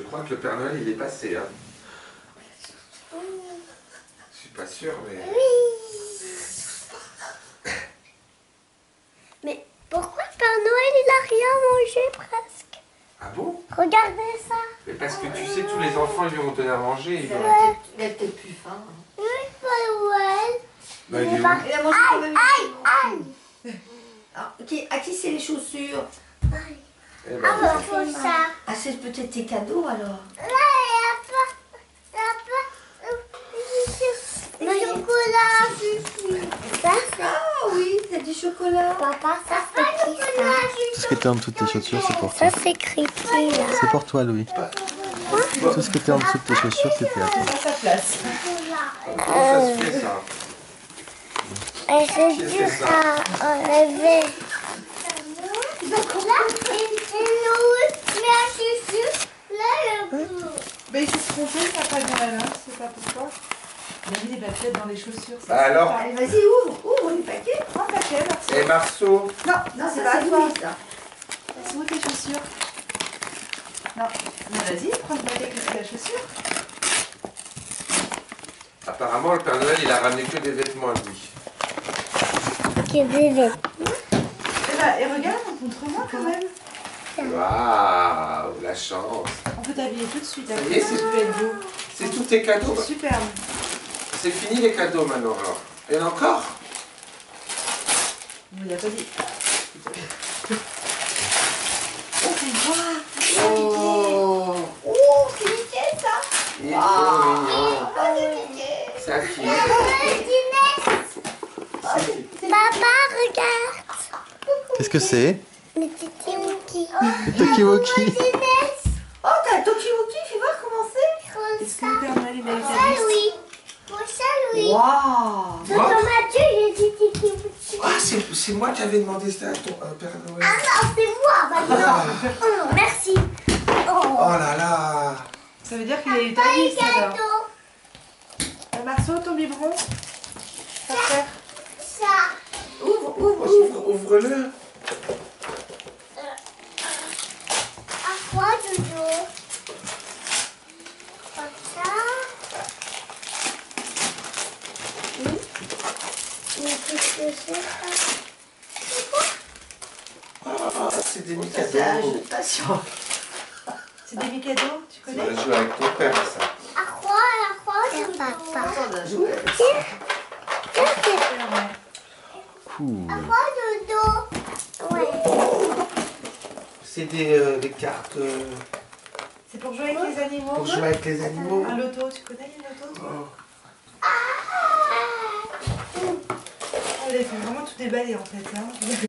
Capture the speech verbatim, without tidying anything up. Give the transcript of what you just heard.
crois que le Père Noël il est passé. Hein. Je suis pas sûr, mais... Mais pourquoi le Père Noël il a rien mangé presque? Ah bon? Regardez ça. Mais parce que tu sais, tous les enfants ils lui ont donné à manger. Ils ont... Ouais. Il a peut-être plus faim. Oui, Père Noël. Bah, il est où? Il a mangé quand même. Aïe, aïe. Ah, qui, à qui c'est les chaussures? Eh ben, Ah, bah, faut ça. Ah, c'est peut-être tes cadeaux alors. Là, il y a pas, il y a pas, euh, le chocolat, Fifi. Ça, c'est... Ah oui, t'as du chocolat. Papa, ça, c'est qui, ça? Tout ce qui était en dessous de tes chaussures, c'est pour Ça, toi. c'est écrit qui, là? C'est pour toi, Louis. Tout ce qui était en dessous de tes chaussures, c'était à toi. À sa place. comment ça se fait ça? Et c'est dur à enlever. Là, c'est nous, la chaussure. Là, le bleu. Mais il s'est trompé, Papa Noël, hein, c'est pas pourquoi. Il a mis des baskets dans les chaussures. Bah alors? Allez, vas-y, ouvre, ouvre les paquets. Prends un paquet, merci. Eh Marceau, Non, non, c'est pas à toi. Ça. C'est où tes chaussures? Non, mais vas-y, prends le paquet avec la chaussure. apparemment le Père Noël il a ramené que des vêtements à lui. Que bébé. Et bah, et regarde, montre-moi quand même. Waouh, la chance. On peut t'habiller tout de suite. Ça Après, y est, ça c'est- peut être beau. C'est tous tes cadeaux. C'est superbe. C'est fini les cadeaux maintenant alors. Il y en a encore? Il a pas dit. Oh, fais voir. Oh, Oh, c'est nickel ça. il est trop mignon. Oh, c'est nickel. C'est à qui? C'est qui? Papa, regarde. Qu'est-ce que c'est? Le Titi Wookie. Tokiwoki. Oh, t'as Tokiwoki, fais voir comment c'est. Est-ce que le Père Noël il a Ça, été Louis. Pour ça, Louis. Waouh. Tonton Mathieu, j'ai dit Titi Wookie. Ah, c'est c'est moi qui avais demandé ça à ton euh, Père Noël. Ah non, c'est moi maintenant. Oh, merci. Oh. Oh là là. Ça veut dire qu'il a eu Pas ta les liste alors. cadeaux. Euh, Marceau, ton biberon. Ça faire. Ça. Ouvre, ouvre, ouvre. Ouvre- Ouvre-le. À quoi, Dodo? Comme ça. Oui. Mais qu'est-ce que c'est ça? C'est quoi? Ah, c'est des Ça, c'est un jeu cadeaux. de passion. C'est des cadeaux, tu Tu connais? vas jouer avec ton père ça. À quoi? À quoi, Dodo? Papa, on a joué avec ça. Tiens, c'est Cool. à quoi, Dodo? Ouais. C'est des, euh, des cartes euh, C'est pour jouer avec les animaux. pour jouer avec les animaux. Un loto, tu connais les lotos? Oh. Elle a fait vraiment tout déballer en fait. Hein.